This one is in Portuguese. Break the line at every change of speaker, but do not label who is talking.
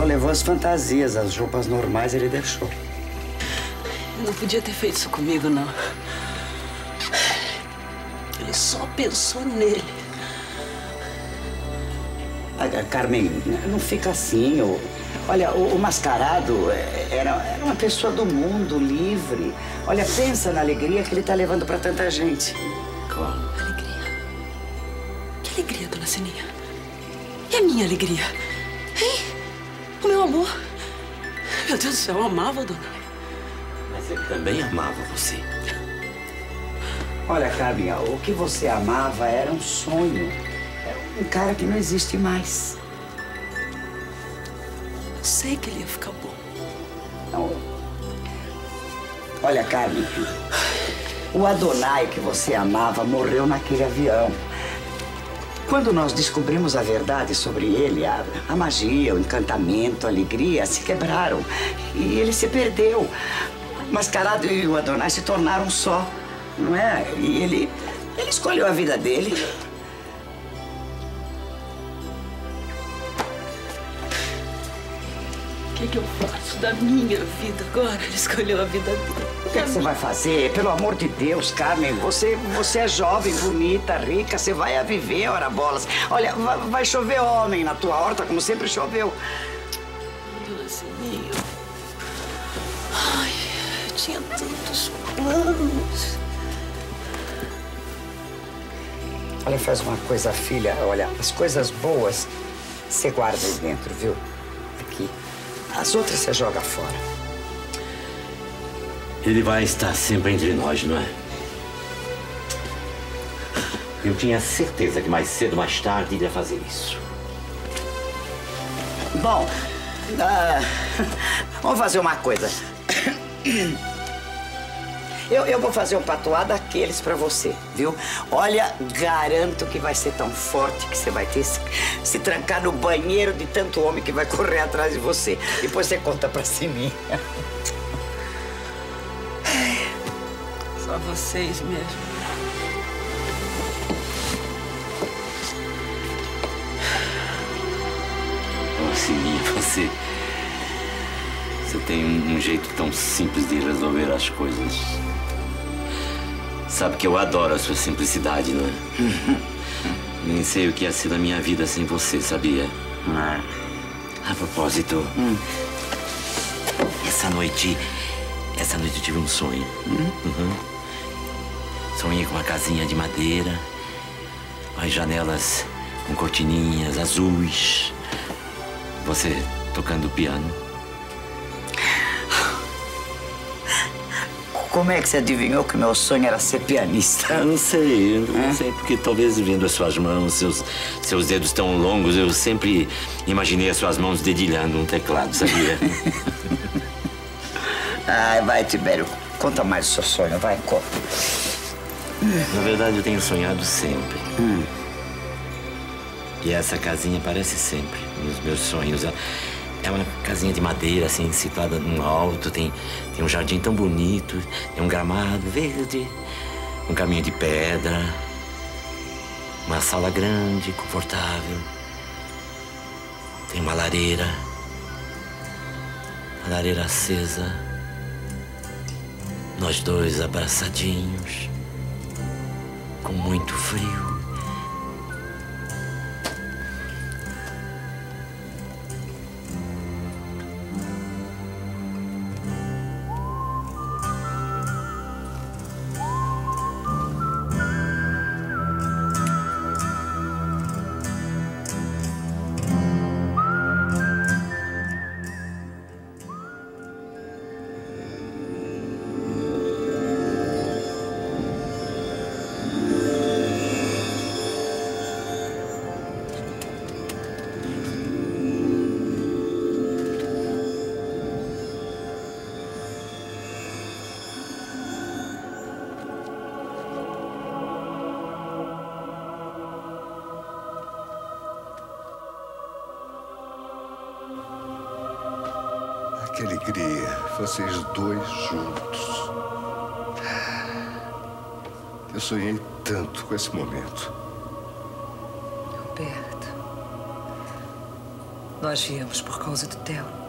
levou as fantasias, as roupas normais ele deixou.
Ele não podia ter feito isso comigo, não. Ele só pensou nele.
Carmen, não fica assim. Olha, o mascarado era uma pessoa do mundo, livre. Olha, pensa na alegria que ele tá levando pra tanta gente.
Qual? Alegria? Que alegria, dona Sininha? E a minha alegria? Hein? O meu amor? Meu Deus do céu, eu amava, dona.
Mas ele também amava você.
Olha, Carmen, o que você amava era um sonho. Era um cara que não existe mais.
Eu sei que ele ia ficar bom.
Não. Olha, Carmen, o Adonai que você amava morreu naquele avião. Quando nós descobrimos a verdade sobre ele, a magia, o encantamento, a alegria se quebraram. E ele se perdeu. O mascarado e o Adonai se tornaram um só, não é? E ele escolheu a vida dele.
O que eu faço da minha vida agora? Ele escolheu a vida dele.
O que você vai fazer? Pelo amor de Deus, Carmen, você é jovem, bonita, rica, você vai a viver, ora bolas. Olha, vai chover homem na tua horta, como sempre choveu.
Dona Sininha, ai, eu tinha tantos planos.
Olha, faz uma coisa, filha, olha, as coisas boas você guarda aí dentro, viu? Aqui. As outras você joga fora.
Ele vai estar sempre entre nós, não é? Eu tinha certeza que mais cedo ou mais tarde ele ia fazer isso.
Bom, vamos fazer uma coisa. Eu vou fazer um patuá daqueles pra você, viu? Olha, garanto que vai ser tão forte que você vai ter se trancar no banheiro de tanto homem que vai correr atrás de você. Depois você conta pra Sininha.
Só vocês mesmo.
Oh, Sininha, você tem um jeito tão simples de resolver as coisas. Sabe que eu adoro a sua simplicidade, não é? Nem sei o que ia ser da minha vida sem você, sabia? A propósito, essa noite eu tive um sonho. Sonhei com uma casinha de madeira, as janelas com cortininhas azuis, você tocando piano.
Como é que você adivinhou que meu sonho era ser pianista?
Eu não sei, porque talvez vendo as suas mãos, seus dedos tão longos, eu sempre imaginei as suas mãos dedilhando um teclado, sabia?
Ai, vai, Tibério, conta mais o seu sonho, vai, conta.
Na verdade, eu tenho sonhado sempre. E essa casinha aparece sempre nos meus sonhos. É uma casinha de madeira, assim, situada num alto, tem um jardim tão bonito, tem um gramado verde, um caminho de pedra, uma sala grande, confortável, tem uma lareira acesa, nós dois abraçadinhos, com muito frio.
Que alegria, vocês dois juntos. Eu sonhei tanto com esse momento.
Roberto, Nós viemos por causa do Theo.